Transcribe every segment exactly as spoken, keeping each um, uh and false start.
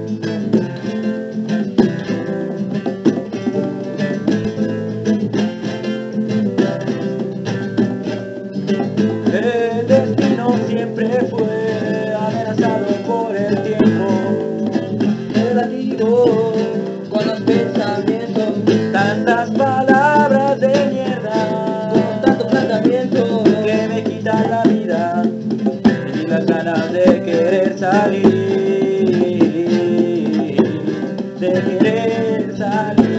El destino siempre fue amenazado por el tiempo relativo con los pensamientos, tantas palabras de mierda, con tanto planteamiento que me quitan la vida y las ganas de querer salir, de querer salir.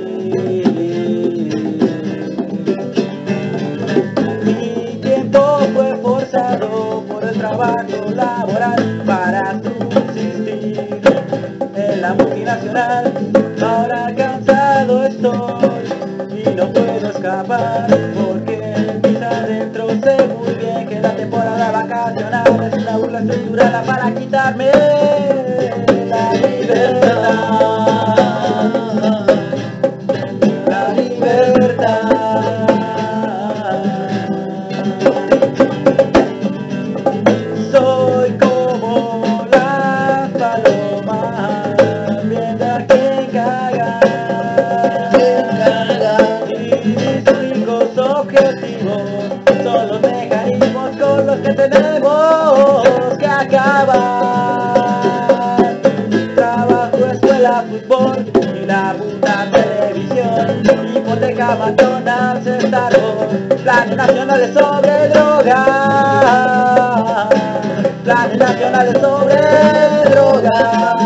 Mi tiempo fue forzado por el trabajo laboral para subsistir en la multinacional. Ahora cansado estoy y no puedo escapar, porque en mis adentro sé muy bien que la temporada vacacional es una burla estructurada para quitarme la libertad, la libertad. Soy como las palomas viendo a quien caga, y mis únicos objetivos son los mecanismos con los que tenemos que acabar. Trabajo, escuela, fútbol y la puta televisión, hipoteca, McDonald's, Starbucks, planes nacionales sobre drogas, planes nacionales sobre drogas.